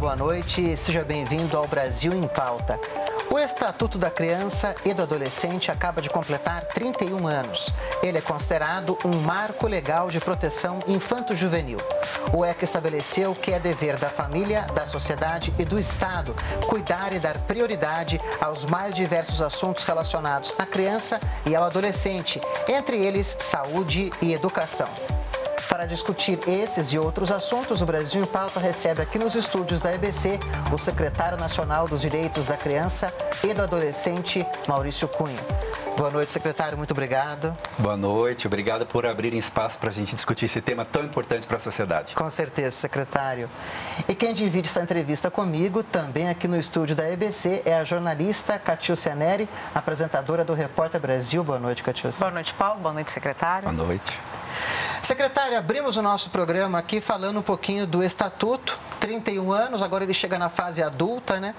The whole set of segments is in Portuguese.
boa noite. Seja bem-vindo ao Brasil em Pauta. O Estatuto da Criança e do Adolescente acaba de completar 31 anos. Ele é considerado um marco legal de proteção infanto-juvenil. O ECA estabeleceu que é dever da família, da sociedade e do Estado cuidar e dar prioridade aos mais diversos assuntos relacionados à criança e ao adolescente, entre eles saúde e educação. Para discutir esses e outros assuntos, o Brasil em Pauta recebe aqui nos estúdios da EBC o secretário nacional dos Direitos da Criança e do Adolescente, Maurício Cunha. Boa noite, secretário. Muito obrigado. Boa noite. Obrigado por abrirem espaço para a gente discutir esse tema tão importante para a sociedade. Com certeza, secretário. E quem divide essa entrevista comigo, também aqui no estúdio da EBC, é a jornalista Catiúcia Neri, apresentadora do Repórter Brasil. Boa noite, Catiúcia. Boa noite, Paulo. Boa noite, secretário. Boa noite. Secretário, abrimos o nosso programa aqui falando um pouquinho do Estatuto, 31 anos, agora ele chega na fase adulta, né?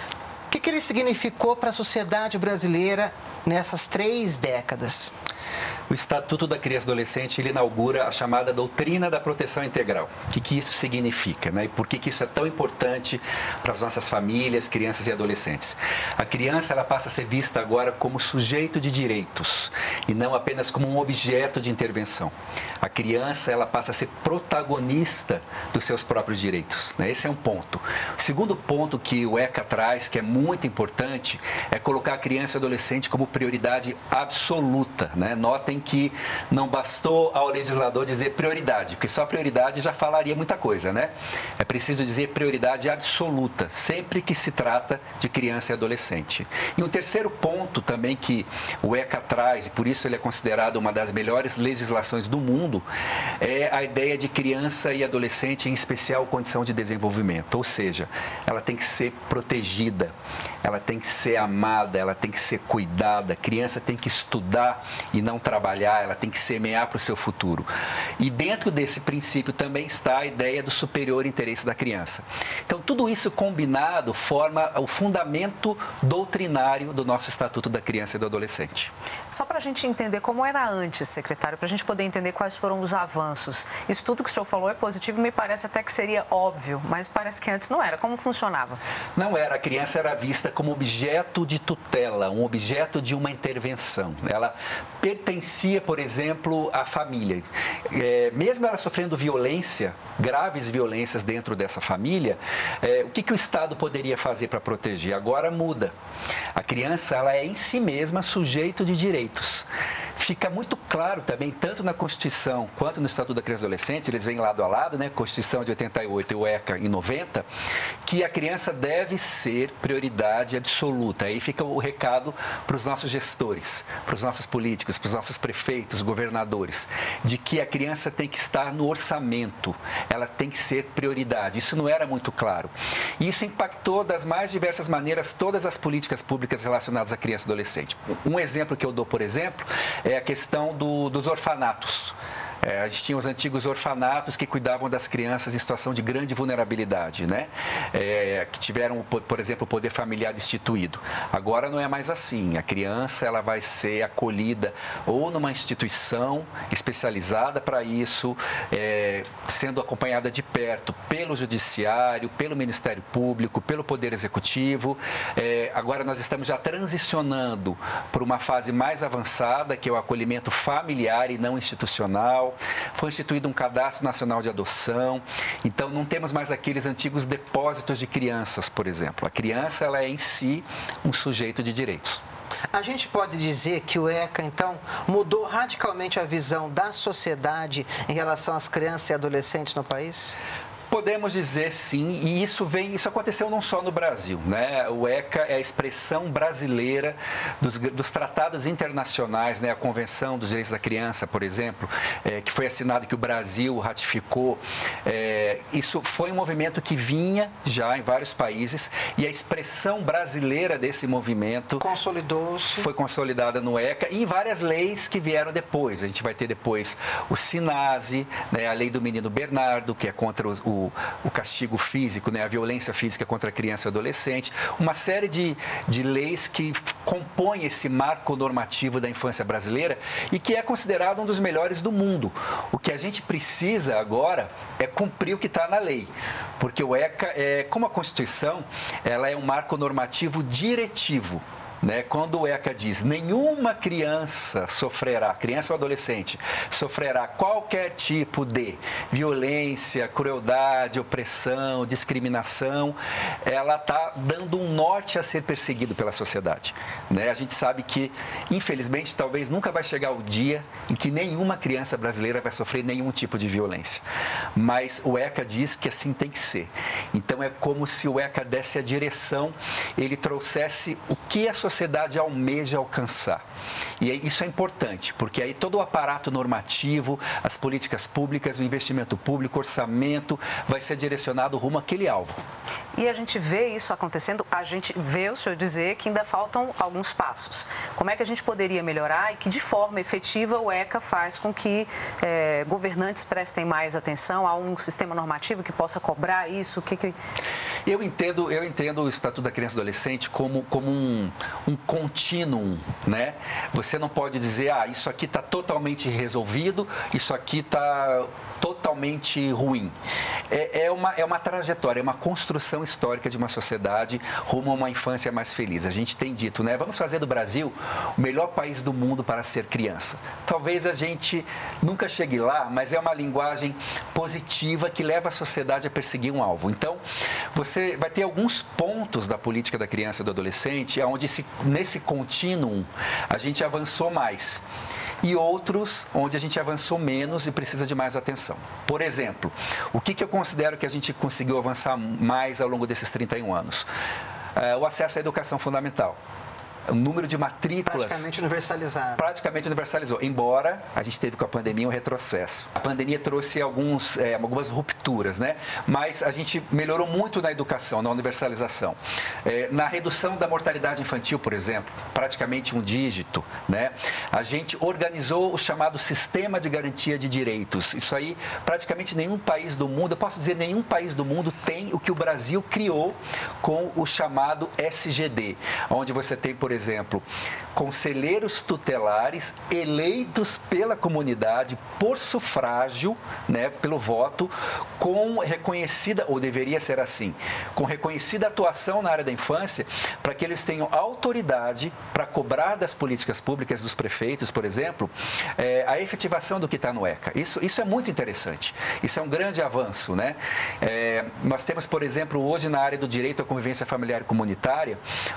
O que ele significou para a sociedade brasileira nessas 3 décadas? O Estatuto da Criança e do Adolescente, ele inaugura a chamada doutrina da proteção integral. O que isso significa, né? E por que isso é tão importante para as nossas famílias, crianças e adolescentes? A criança, ela passa a ser vista agora como sujeito de direitos e não apenas como um objeto de intervenção. A criança, ela passa a ser protagonista dos seus próprios direitos, né? Esse é um ponto. O segundo ponto que o ECA traz, que é muito importante, é colocar a criança e o adolescente como prioridade absoluta, né? Notem que não bastou ao legislador dizer prioridade, porque só prioridade já falaria muita coisa, né? É preciso dizer prioridade absoluta, sempre que se trata de criança e adolescente. E um terceiro ponto também que o ECA traz, e por isso ele é considerado uma das melhores legislações do mundo, é a ideia de criança e adolescente em especial condição de desenvolvimento, ou seja, ela tem que ser protegida, ela tem que ser amada, ela tem que ser cuidada, a criança tem que estudar e não trabalhar, ela tem que semear para o seu futuro. E dentro desse princípio também está a ideia do superior interesse da criança. Então, tudo isso combinado forma o fundamento doutrinário do nosso Estatuto da Criança e do Adolescente. Só para a gente entender como era antes, secretário, para a gente poder entender quais foram os avanços. Isso tudo que o senhor falou é positivo e me parece até que seria óbvio, mas parece que antes não era. Como funcionava? Não era. A criança era vista como objeto de tutela, um objeto de uma intervenção. Ela pertencia, por exemplo, à família. Mesmo ela sofrendo violência, graves violências dentro dessa família, o que o Estado poderia fazer para proteger? Agora muda. A criança, ela é em si mesma sujeito de direitos. Fica muito claro também, tanto na Constituição quanto no Estatuto da Criança e do Adolescente, eles vêm lado a lado, né? Constituição de 88 e o ECA em 90, que a criança deve ser prioridade absoluta. Aí fica o recado para os nossos gestores, para os nossos políticos, para os nossos prefeitos, governadores, de que a criança tem que estar no orçamento, ela tem que ser prioridade. Isso não era muito claro. E isso impactou das mais diversas maneiras todas as políticas públicas relacionadas à criança e adolescente. Um exemplo que eu dou, por exemplo, é a questão dos orfanatos. A gente tinha os antigos orfanatos que cuidavam das crianças em situação de grande vulnerabilidade, né? Que tiveram, por exemplo, o poder familiar destituído. Agora não é mais assim. A criança, ela vai ser acolhida ou numa instituição especializada para isso, sendo acompanhada de perto pelo Judiciário, pelo Ministério Público, pelo Poder Executivo. Agora nós estamos já transicionando para uma fase mais avançada, que é o acolhimento familiar e não institucional. Foi instituído um cadastro nacional de adoção, então não temos mais aqueles antigos depósitos de crianças, por exemplo. A criança, ela é em si um sujeito de direitos. A gente pode dizer que o ECA, então, mudou radicalmente a visão da sociedade em relação às crianças e adolescentes no país? Podemos dizer sim, e isso aconteceu não só no Brasil, né? O ECA é a expressão brasileira dos tratados internacionais, né? A Convenção dos Direitos da Criança, por exemplo, que foi assinado, que o Brasil ratificou. Isso foi um movimento que vinha já em vários países e a expressão brasileira desse movimento consolidou-se, foi consolidada no ECA e em várias leis que vieram depois. A gente vai ter depois o SINASE, né? A Lei do Menino Bernardo, que é contra o o castigo físico, né, a violência física contra a criança e adolescente, uma série de leis que compõem esse marco normativo da infância brasileira e que é considerado um dos melhores do mundo. O que a gente precisa agora é cumprir o que está na lei, porque o ECA, como a Constituição, ela é um marco normativo diretivo. Né? Quando o ECA diz nenhuma criança ou adolescente, sofrerá qualquer tipo de violência, crueldade, opressão, discriminação, ela está dando um norte a ser perseguido pela sociedade. Né? A gente sabe que, infelizmente, talvez nunca vai chegar o dia em que nenhuma criança brasileira vai sofrer nenhum tipo de violência. Mas o ECA diz que assim tem que ser. Então é como se o ECA desse a direção, ele trouxesse o que a sociedade almeja alcançar. E isso é importante, porque aí todo o aparato normativo, as políticas públicas, o investimento público, o orçamento, vai ser direcionado rumo àquele alvo. E a gente vê isso acontecendo, a gente vê o senhor dizer que ainda faltam alguns passos. Como é que a gente poderia melhorar e que, de forma efetiva, o ECA faz com que governantes prestem mais atenção a um sistema normativo que possa cobrar isso? Eu entendo o Estatuto da Criança e do Adolescente como um contínuo, né? Você não pode dizer, isso aqui está totalmente resolvido, isso aqui está totalmente ruim. É uma trajetória, é uma construção histórica de uma sociedade rumo a uma infância mais feliz. A gente tem dito, né? Vamos fazer do Brasil o melhor país do mundo para ser criança. Talvez a gente nunca chegue lá, mas é uma linguagem positiva que leva a sociedade a perseguir um alvo. Então, você vai ter alguns pontos da política da criança e do adolescente onde nesse contínuo a gente avançou mais. E outros onde a gente avançou menos e precisa de mais atenção. Por exemplo, o que eu considero que a gente conseguiu avançar mais ao longo desses 31 anos? O acesso à educação fundamental. O número de matrículas... Praticamente universalizou, embora a gente teve com a pandemia um retrocesso. A pandemia trouxe algumas rupturas, né? Mas a gente melhorou muito na educação, na universalização. Na redução da mortalidade infantil, por exemplo, praticamente um dígito, né? A gente organizou o chamado Sistema de Garantia de Direitos. Isso aí, praticamente nenhum país do mundo, eu posso dizer, nenhum país do mundo tem o que o Brasil criou com o chamado SGD, onde você tem, por exemplo, conselheiros tutelares eleitos pela comunidade por sufrágio, né, pelo voto, com reconhecida, ou deveria ser assim, com reconhecida atuação na área da infância, para que eles tenham autoridade para cobrar das políticas públicas dos prefeitos, por exemplo, a efetivação do que está no ECA. Isso é muito interessante. Isso é um grande avanço, né? Nós temos, por exemplo, hoje na área do direito à convivência familiar e comunitária,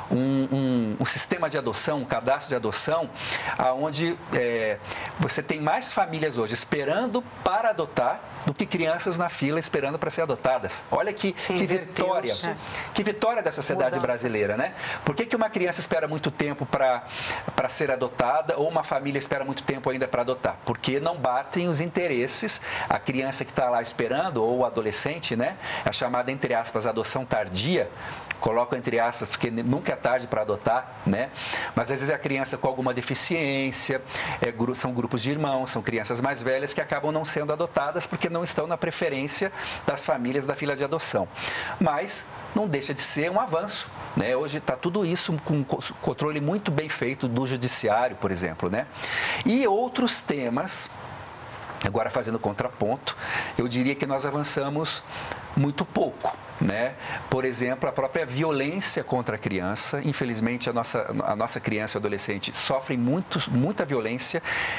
um sistema de adoção, um cadastro de adoção, onde você tem mais famílias hoje esperando para adotar do que crianças na fila esperando para ser adotadas. Olha que vitória. Que vitória da sociedade brasileira, né? Por que uma criança espera muito tempo para ser adotada ou uma família espera muito tempo ainda para adotar? Porque não batem os interesses. A criança que está lá esperando, ou o adolescente, né? A chamada, entre aspas, adoção tardia, coloco entre aspas, porque nunca é tarde para adotar, né? Mas às vezes é a criança com alguma deficiência, são grupos de irmãos, são crianças mais velhas que acabam não sendo adotadas porque não estão na preferência das famílias da fila de adoção. Mas não deixa de ser um avanço, né? Hoje está tudo isso com um controle muito bem feito do judiciário, por exemplo, né? E outros temas, agora fazendo contraponto, eu diria que nós avançamos muito pouco, né? Por exemplo, a própria violência contra a criança. Infelizmente, a nossa criança e adolescente sofrem muita violência,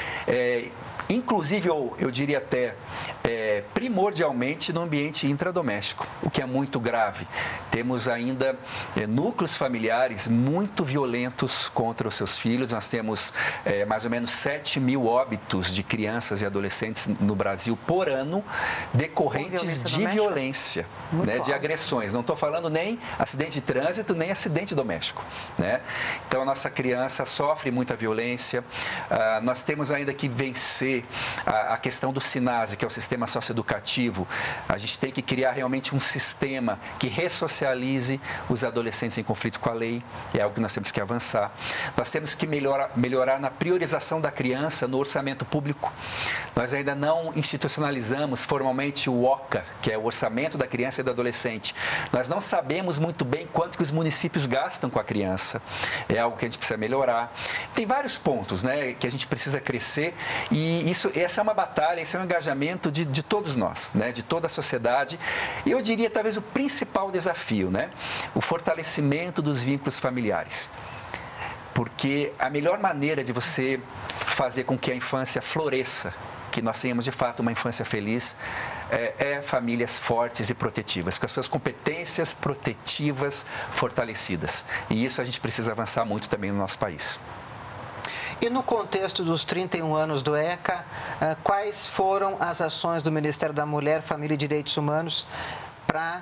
inclusive, eu diria até primordialmente no ambiente intradoméstico, o que é muito grave. Temos ainda núcleos familiares muito violentos contra os seus filhos. Nós temos mais ou menos 7 mil óbitos de crianças e adolescentes no Brasil por ano, decorrentes de violência, né, de agressões. Não estou falando nem acidente de trânsito, nem acidente doméstico, né? Então, a nossa criança sofre muita violência. Nós temos ainda que vencer fortalecer a questão do SINASE, que é o Sistema Socioeducativo. A gente tem que criar realmente um sistema que ressocialize os adolescentes em conflito com a lei, é algo que nós temos que avançar. Nós temos que melhorar na priorização da criança no orçamento público. Nós ainda não institucionalizamos formalmente o OCA, que é o Orçamento da Criança e do Adolescente. Nós não sabemos muito bem quanto que os municípios gastam com a criança. É algo que a gente precisa melhorar. Tem vários pontos, né, que a gente precisa crescer e essa é uma batalha, esse é um engajamento de todos nós, né, de toda a sociedade. E eu diria talvez o principal desafio, né, o fortalecimento dos vínculos familiares. Porque a melhor maneira de você fazer com que a infância floresça, que nós tenhamos de fato uma infância feliz, é famílias fortes e protetivas, com as suas competências protetivas fortalecidas. E isso a gente precisa avançar muito também no nosso país. E no contexto dos 31 anos do ECA, quais foram as ações do Ministério da Mulher, Família e Direitos Humanos para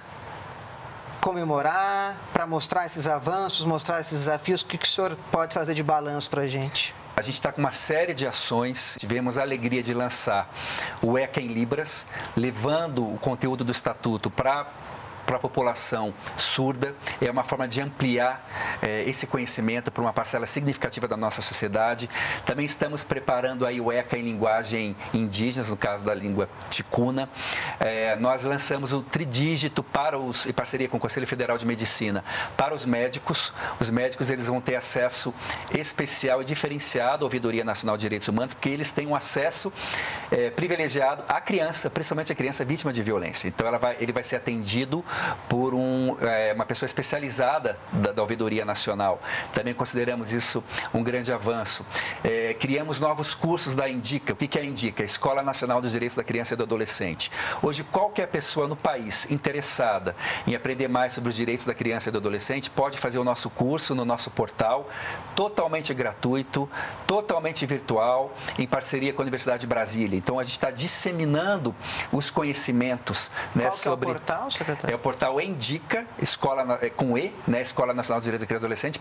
comemorar, para mostrar esses avanços, mostrar esses desafios? O que o senhor pode fazer de balanço para a gente? A gente está com uma série de ações. Tivemos a alegria de lançar o ECA em Libras, levando o conteúdo do Estatuto para a população surda. É uma forma de ampliar esse conhecimento para uma parcela significativa da nossa sociedade. Também estamos preparando aí o ECA em linguagem indígena, no caso da língua ticuna. Nós lançamos o tridígito em parceria com o Conselho Federal de Medicina, para os médicos. Os médicos eles vão ter acesso especial e diferenciado à Ouvidoria Nacional de Direitos Humanos, porque eles têm um acesso privilegiado à criança, principalmente a criança vítima de violência. Então ele vai ser atendido por uma pessoa especializada da Ouvidoria Nacional. Também consideramos isso um grande avanço. Criamos novos cursos da INDICA. O que é a INDICA? A Escola Nacional dos Direitos da Criança e do Adolescente. Hoje, qualquer pessoa no país interessada em aprender mais sobre os direitos da criança e do adolescente pode fazer o nosso curso no nosso portal, totalmente gratuito, totalmente virtual, em parceria com a Universidade de Brasília. Então, a gente está disseminando os conhecimentos, né, sobre... Qual que é o portal, secretário? É o portal ENDICA, com E, né, Escola Nacional dos Direitos da Criança e Adolescente,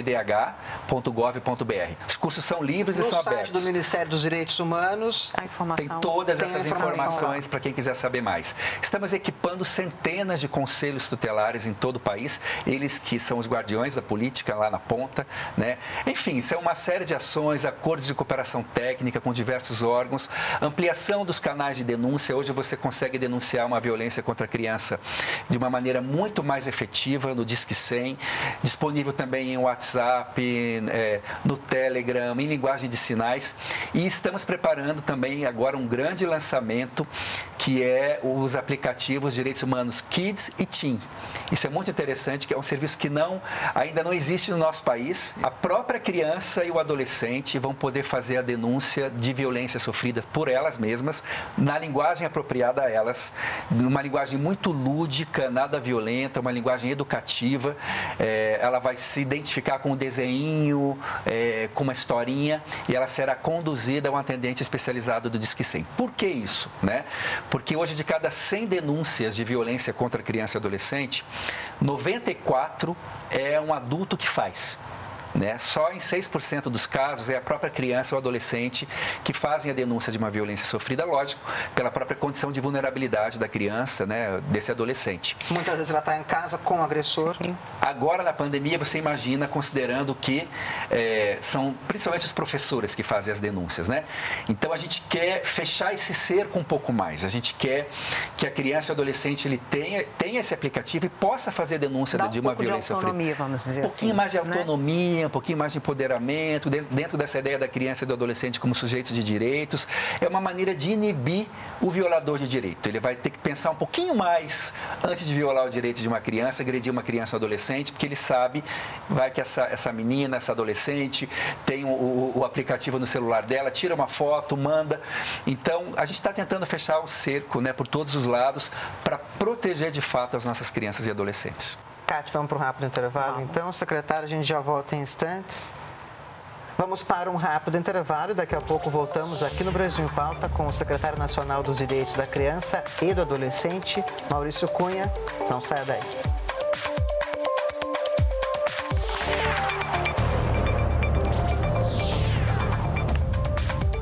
.mdh.gov.br. Os cursos são livres e são abertos. No site do Ministério dos Direitos Humanos tem todas essas informações para quem quiser saber mais. Estamos equipando centenas de conselhos tutelares em todo o país, eles que são os guardiões da política lá na ponta, né? Enfim, são uma série de ações, acordos de cooperação técnica com diversos órgãos, ampliação dos canais de denúncia. Hoje você consegue denunciar uma violência contra a criança de uma maneira muito mais efetiva no Disque 100, disponível também em WhatsApp, no Telegram, em linguagem de sinais. E estamos preparando também agora um grande lançamento, que é os aplicativos Direitos Humanos Kids e Teen. Isso é muito interessante, que é um serviço que ainda não existe no nosso país. A própria criança e o adolescente vão poder fazer a denúncia de violência sofrida por elas mesmas, na linguagem apropriada a elas, numa linguagem muito lúdica, nada violenta, uma linguagem educativa. Ela vai se identificar com um desenho, com uma historinha, e ela será conduzida a um atendente especializado do Disque 100. Por que isso, né? Porque hoje, de cada 100 denúncias de violência contra criança e adolescente, 94 é um adulto que faz. Né? Só em 6% dos casos é a própria criança ou adolescente que fazem a denúncia de uma violência sofrida, lógico, pela própria condição de vulnerabilidade da criança, né, desse adolescente. Muitas vezes ela está em casa com o agressor. Sim. Agora, na pandemia, você imagina, considerando que são principalmente os professores que fazem as denúncias, né? Então, a gente quer fechar esse cerco um pouco mais. A gente quer que a criança e o adolescente ele tenha esse aplicativo e possa fazer denúncia de uma violência sofrida. De autonomia, vamos dizer assim. Um pouquinho mais de autonomia, né? Um pouquinho mais de empoderamento, dentro dessa ideia da criança e do adolescente como sujeitos de direitos. É uma maneira de inibir o violador de direito. Ele vai ter que pensar um pouquinho mais antes de violar o direito de uma criança, agredir uma criança ou adolescente, porque ele sabe, que essa menina, essa adolescente, tem o aplicativo no celular dela, tira uma foto, manda. Então, a gente está tentando fechar o cerco, né, por todos os lados, para proteger de fato as nossas crianças e adolescentes. Cátia, vamos para um rápido intervalo, então. Secretário, a gente já volta em instantes. Vamos para um rápido intervalo e daqui a pouco voltamos aqui no Brasil em Pauta com o secretário nacional dos Direitos da Criança e do Adolescente, Maurício Cunha. Não saia daí.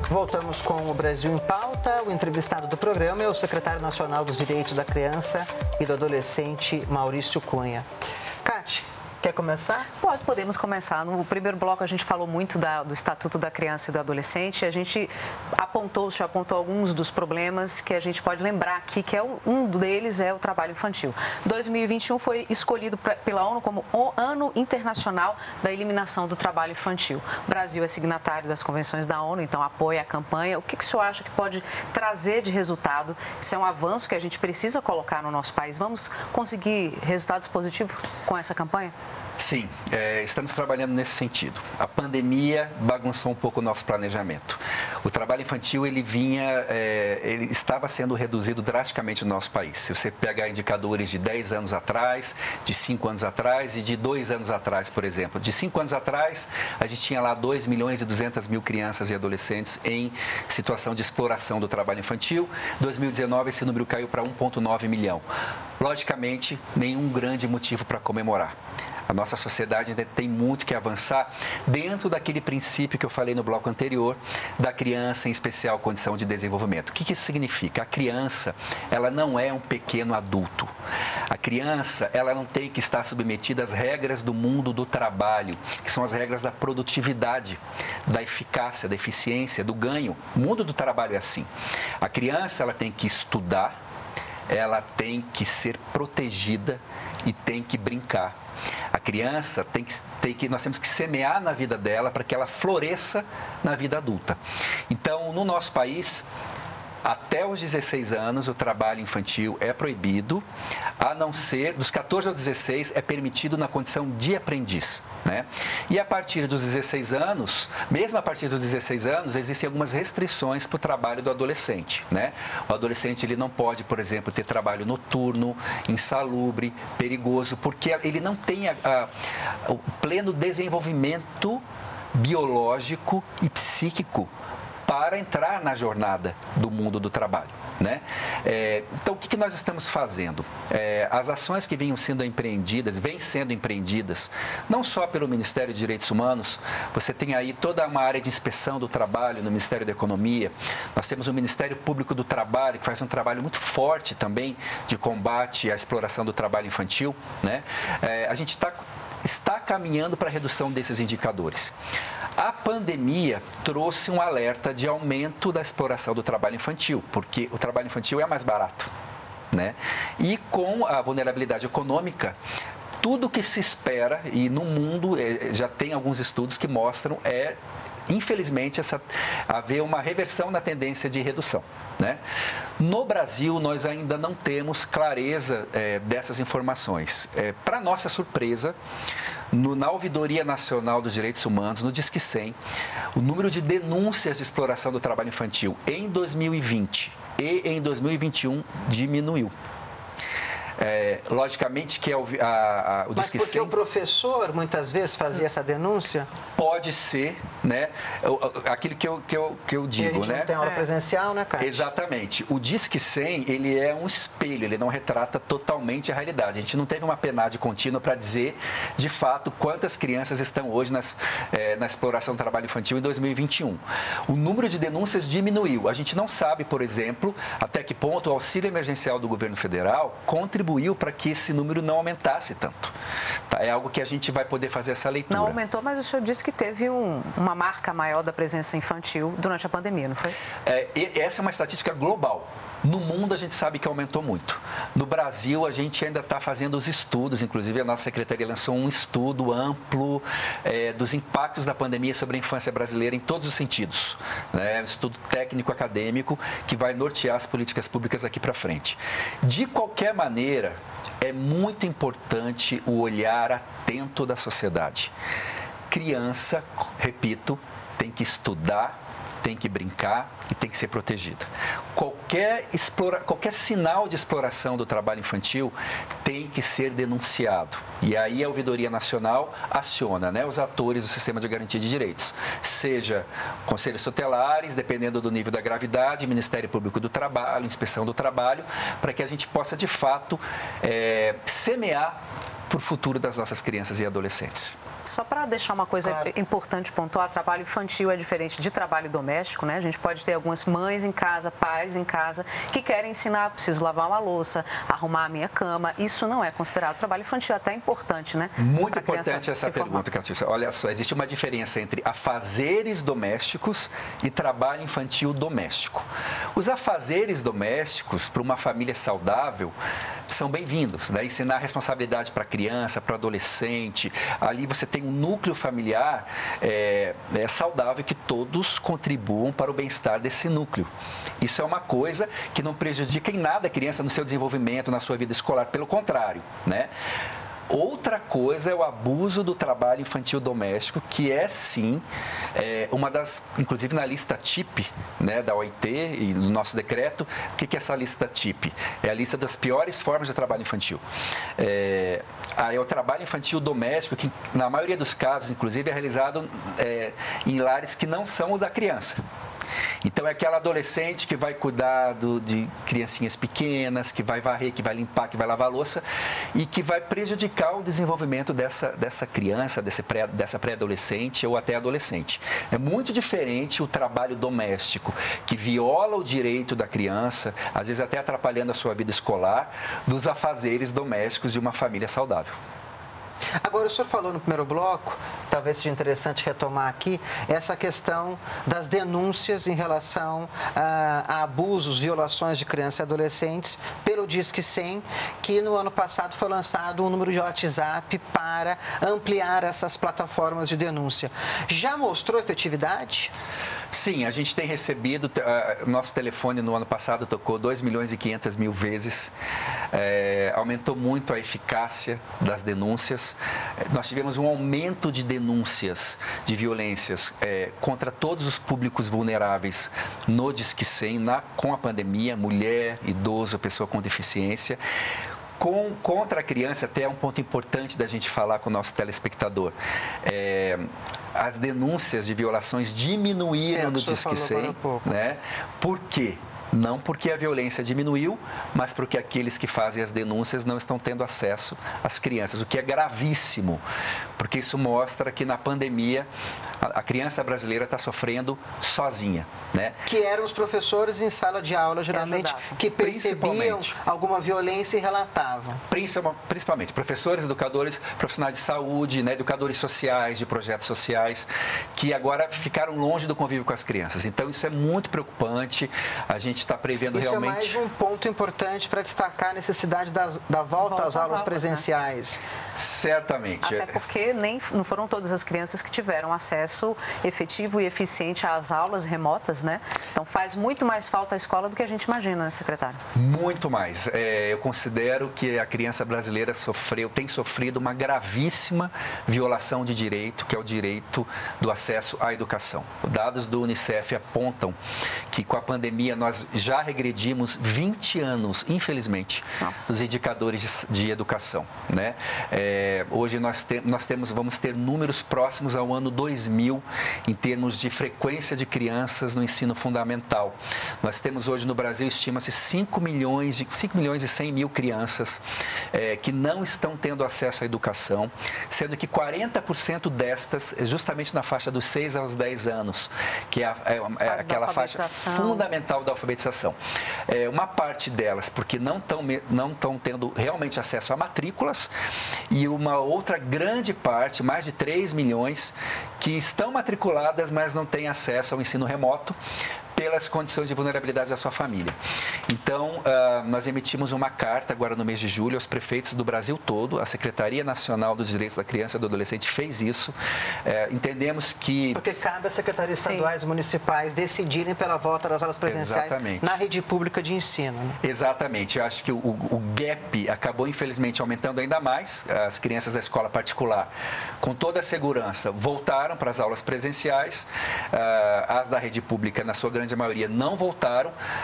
Voltamos com o Brasil em Pauta. O entrevistado do programa é o secretário nacional dos Direitos da Criança e do Adolescente, Maurício Cunha. Cátia, quer começar? Podemos começar. No primeiro bloco a gente falou muito do Estatuto da Criança e do Adolescente. A gente apontou alguns dos problemas que a gente pode lembrar aqui, que um deles é o trabalho infantil. 2021 foi escolhido pela ONU como o Ano Internacional da Eliminação do Trabalho Infantil. O Brasil é signatário das convenções da ONU, então apoia a campanha. O que o senhor acha que pode trazer de resultado? Isso é um avanço que a gente precisa colocar no nosso país. Vamos conseguir resultados positivos com essa campanha? Sim, estamos trabalhando nesse sentido. A bagunçou um pouco o nosso planejamento. O trabalho infantil, ele estava sendo reduzido drasticamente no nosso país. Se você pegar indicadores de 10 anos atrás, de 5 anos atrás e de 2 anos atrás, por exemplo. De 5 anos atrás, a gente tinha lá 2.200.000 crianças e adolescentes em situação de exploração do trabalho infantil. Em 2019, esse número caiu para 1,9 milhão. Logicamente, nenhum grande motivo para comemorar. A nossa sociedade ainda tem muito que avançar dentro daquele princípio que eu falei no bloco anterior, da criança em especial condição de desenvolvimento. O que isso significa? A criança, ela não é um pequeno adulto. A criança, ela não tem que estar submetida às regras do mundo do trabalho, que são as regras da produtividade, da eficácia, da eficiência, do ganho. O mundo do trabalho é assim. A criança, ela tem que estudar, ela tem que ser protegida e tem que brincar. A criança nós temos que semear na vida dela para que ela floresça na vida adulta. Então, no nosso país, até os 16 anos, o trabalho infantil é proibido, a não ser, dos 14 aos 16, é permitido na condição de aprendiz, né? E a partir dos 16 anos, mesmo a partir dos 16 anos, existem algumas restrições para o trabalho do adolescente, né? O adolescente, ele não pode, por exemplo, ter trabalho noturno, insalubre, perigoso, porque ele não tem o pleno desenvolvimento biológico e psíquico para entrar na jornada do mundo do trabalho, né? Então, o que nós estamos fazendo? As ações que vêm sendo empreendidas, não só pelo Ministério de Direitos Humanos, você tem aí toda uma área de inspeção do trabalho no Ministério da Economia, nós temos o Ministério Público do Trabalho, que faz um trabalho muito forte também de combate à exploração do trabalho infantil, né? A gente está caminhando para a redução desses indicadores. A pandemia trouxe um alerta de aumento da exploração do trabalho infantil, porque o trabalho infantil é mais barato, né? E com a vulnerabilidade econômica, tudo que se espera, e no mundo já tem alguns estudos que mostram, infelizmente, haver uma reversão na tendência de redução, né? No Brasil, nós ainda não temos clareza dessas informações. Para nossa surpresa, na Ouvidoria Nacional dos Direitos Humanos, no Disque 100, o número de denúncias de exploração do trabalho infantil em 2020 e em 2021 diminuiu. Logicamente que o Disque 100... Mas porque o professor muitas vezes fazia essa denúncia? Pode ser, né? Aquilo que eu digo, e a gente né? Não tem aula presencial, né, Cátia? Exatamente. O Disque 100, ele é um espelho, ele não retrata totalmente a realidade. A gente não teve uma PNAD contínua para dizer, de fato, quantas crianças estão hoje na exploração do trabalho infantil em 2021. O número de denúncias diminuiu. A gente não sabe, por exemplo, até que ponto o auxílio emergencial do governo federal contribuiu para que esse número não aumentasse tanto. Tá? É algo que a gente vai poder fazer essa leitura. Não aumentou, mas o senhor disse que teve uma marca maior da presença infantil durante a pandemia, não foi? Essa é uma estatística global. No mundo, a gente sabe que aumentou muito. No Brasil, a gente ainda está fazendo os estudos, inclusive a nossa secretaria lançou um estudo amplo dos impactos da pandemia sobre a infância brasileira em todos os sentidos, né? Um estudo técnico-acadêmico que vai nortear as políticas públicas aqui para frente. De qualquer maneira, é muito importante o olhar atento da sociedade. Criança, repito, tem que estudar, tem que brincar e tem que ser protegida. Qualquer sinal de exploração do trabalho infantil tem que ser denunciado. E aí a Ouvidoria Nacional aciona, né, os atores do sistema de garantia de direitos, seja conselhos tutelares, dependendo do nível da gravidade, Ministério Público do Trabalho, Inspeção do Trabalho, para que a gente possa, de fato, semear para o futuro das nossas crianças e adolescentes. só para deixar uma coisa importante pontuar, trabalho infantil é diferente de trabalho doméstico, né? A gente pode ter algumas mães em casa, pais em casa, que querem ensinar, preciso lavar uma louça, arrumar a minha cama. Isso não é considerado trabalho infantil, é até importante, né? Muito importante essa pergunta, Catiúcia. Olha só, existe uma diferença entre afazeres domésticos e trabalho infantil doméstico. Os afazeres domésticos, para uma família saudável, são bem-vindos, né? Ensinar responsabilidade para a criança, para o adolescente. Ali você tem um núcleo familiar saudável que todos contribuam para o bem-estar desse núcleo. Isso é uma coisa que não prejudica em nada a criança no seu desenvolvimento, na sua vida escolar, pelo contrário, né? Outra coisa é o abuso do trabalho infantil doméstico, que é sim uma das, inclusive na lista TIP, né, da OIT e no nosso decreto. O que é essa lista TIP? É a lista das piores formas de trabalho infantil. É o trabalho infantil doméstico, que na maioria dos casos, inclusive, é realizado em lares que não são o da criança. Então, é aquela adolescente que vai cuidar de criancinhas pequenas, que vai varrer, que vai limpar, que vai lavar a louça e que vai prejudicar o desenvolvimento dessa criança, dessa pré-adolescente ou até adolescente. É muito diferente o trabalho doméstico, que viola o direito da criança, às vezes até atrapalhando a sua vida escolar, dos afazeres domésticos de uma família saudável. Agora, o senhor falou no primeiro bloco, talvez seja interessante retomar aqui, essa questão das denúncias em relação a abusos, violações de crianças e adolescentes pelo Disque 100, que no ano passado foi lançado um número de WhatsApp para ampliar essas plataformas de denúncia. Já mostrou efetividade? Sim, a gente tem recebido, nosso telefone no ano passado tocou 2.500.000 vezes, aumentou muito a eficácia das denúncias. Nós tivemos um aumento de denúncias de violências contra todos os públicos vulneráveis no Disque 100, com a pandemia, mulher, idoso, pessoa com deficiência. Contra a criança, até é um ponto importante da gente falar com o nosso telespectador. As denúncias de violações diminuíram no Disque 100, né? Por quê? Não porque a violência diminuiu, mas porque aqueles que fazem as denúncias não estão tendo acesso às crianças, o que é gravíssimo, porque isso mostra que na pandemia a criança brasileira está sofrendo sozinha, né? Que eram os professores em sala de aula, geralmente, que percebiam alguma violência e relatavam. Principalmente professores, educadores, profissionais de saúde, né? Educadores sociais, de projetos sociais, que agora ficaram longe do convívio com as crianças. Então, isso é muito preocupante. A gente está prevendo realmente... Isso é mais um ponto importante para destacar a necessidade da volta às aulas presenciais. Né? Certamente. Até porque não foram todas as crianças que tiveram acesso efetivo e eficiente às aulas remotas, né? Então faz muito mais falta a escola do que a gente imagina, né, secretário? Muito mais. Eu considero que a criança brasileira tem sofrido uma gravíssima violação de direito, que é o direito do acesso à educação. Dados do Unicef apontam que com a pandemia nós já regredimos 20 anos, infelizmente, dos indicadores de educação, né? Hoje vamos ter números próximos ao ano 2000 em termos de frequência de crianças no ensino fundamental. Nós temos hoje no Brasil, estima-se 5 milhões e 100 mil crianças que não estão tendo acesso à educação, sendo que 40% destas é justamente na faixa dos 6 aos 10 anos, que é aquela faixa fundamental da alfabetização. Uma parte delas porque não estão tendo realmente acesso a matrículas, e uma outra grande parte, mais de 3 milhões, que estão matriculadas, mas não têm acesso ao ensino remoto pelas condições de vulnerabilidade da sua família. Então, nós emitimos uma carta agora no mês de julho aos prefeitos do Brasil todo. A Secretaria Nacional dos Direitos da Criança e do Adolescente fez isso. Entendemos que... Porque cabe às secretarias estaduais e municipais decidirem pela volta das aulas presenciais na rede pública de ensino. Né? Exatamente. Eu acho que o gap acabou, infelizmente, aumentando ainda mais. As crianças da escola particular, com toda a segurança, voltaram para as aulas presenciais. As da rede pública, na sua grande maioria, não voltaram.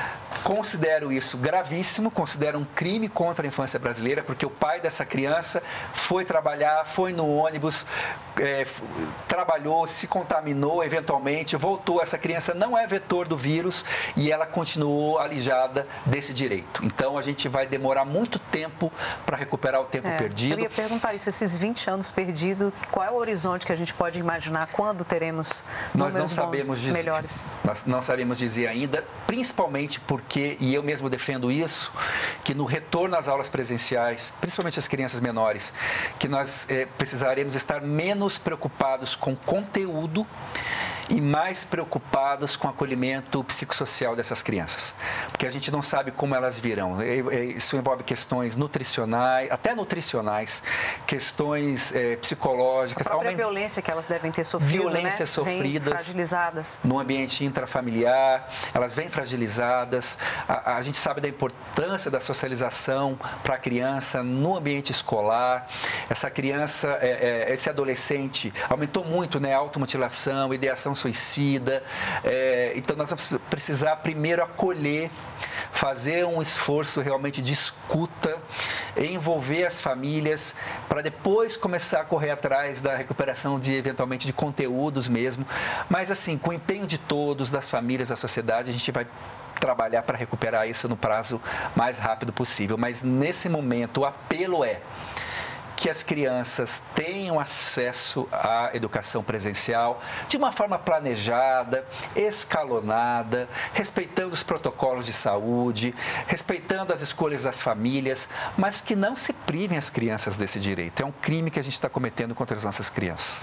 Considero isso gravíssimo, considero um crime contra a infância brasileira, porque o pai dessa criança foi trabalhar, foi no ônibus, trabalhou, se contaminou eventualmente, voltou. Essa criança não é vetor do vírus e ela continuou alijada desse direito. Então, a gente vai demorar muito tempo para recuperar o tempo perdido. Eu ia perguntar isso, esses 20 anos perdidos, qual é o horizonte que a gente pode imaginar? Quando teremos números melhores? Nós não sabemos dizer ainda, principalmente porque, e eu mesmo defendo isso, que no retorno às aulas presenciais, principalmente as crianças menores, que nós precisaremos estar menos preocupados com conteúdo e mais preocupados com o acolhimento psicossocial dessas crianças. Porque a gente não sabe como elas virão. Isso envolve questões nutricionais, até nutricionais, questões psicológicas. A própria violência que elas devem ter sofrido, violências sofridas, fragilizadas no ambiente intrafamiliar, elas vêm fragilizadas. A gente sabe da importância da socialização para a criança no ambiente escolar. Essa criança, esse adolescente, aumentou muito, né? A automutilação, ideação suicida. Então, nós vamos precisar primeiro acolher, fazer um esforço realmente de escuta, envolver as famílias, para depois começar a correr atrás da recuperação eventualmente de conteúdos mesmo. Mas, assim, com o empenho de todos, das famílias, da sociedade, a gente vai trabalhar para recuperar isso no prazo mais rápido possível. Mas, nesse momento, o apelo é que as crianças tenham acesso à educação presencial de uma forma planejada, escalonada, respeitando os protocolos de saúde, respeitando as escolhas das famílias, mas que não se privem as crianças desse direito. É um crime que a gente está cometendo contra as nossas crianças.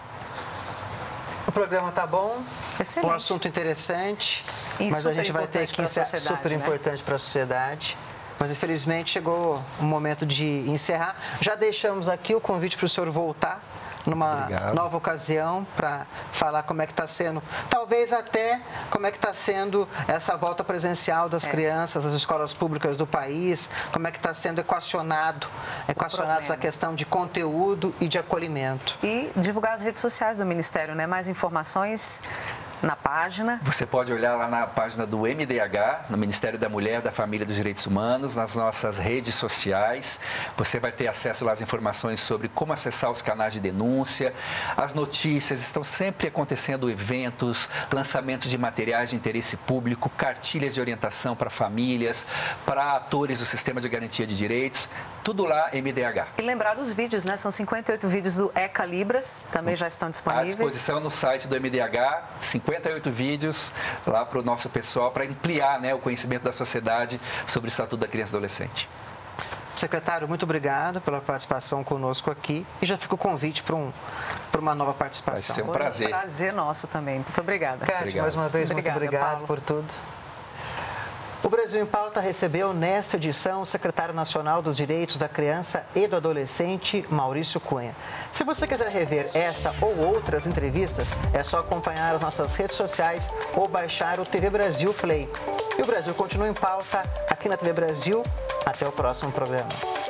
O programa tá bom, excelente. Um assunto interessante, e mas a gente vai ter que ser super importante para a sociedade. Mas, infelizmente, chegou o momento de encerrar. Já deixamos aqui o convite para o senhor voltar numa nova ocasião para falar como é que está sendo, talvez até como é que está sendo essa volta presencial das crianças, das escolas públicas do país, como é que está sendo equacionado essa questão de conteúdo e de acolhimento. E divulgar as redes sociais do Ministério, né? Mais informações na página. Você pode olhar lá na página do MDH, no Ministério da Mulher, da Família e dos Direitos Humanos, nas nossas redes sociais. Você vai ter acesso lá às informações sobre como acessar os canais de denúncia. As notícias, estão sempre acontecendo eventos, lançamentos de materiais de interesse público, cartilhas de orientação para famílias, para atores do Sistema de Garantia de Direitos. Tudo lá, MDH. E lembrar dos vídeos, né? São 58 vídeos do ECA Libras, também já estão disponíveis. À disposição no site do MDH, 58 vídeos lá para o nosso pessoal, para ampliar, né, o conhecimento da sociedade sobre o Estatuto da Criança e Adolescente. Secretário, muito obrigado pela participação conosco aqui e já fica o convite para uma nova participação. Vai ser um prazer. Um prazer nosso também. Muito obrigada. Cátia, mais uma vez, muito obrigado por tudo. O Brasil em Pauta recebeu nesta edição o secretário nacional dos Direitos da Criança e do Adolescente, Maurício Cunha. Se você quiser rever esta ou outras entrevistas, é só acompanhar as nossas redes sociais ou baixar o TV Brasil Play. E o Brasil continua em pauta aqui na TV Brasil. Até o próximo programa.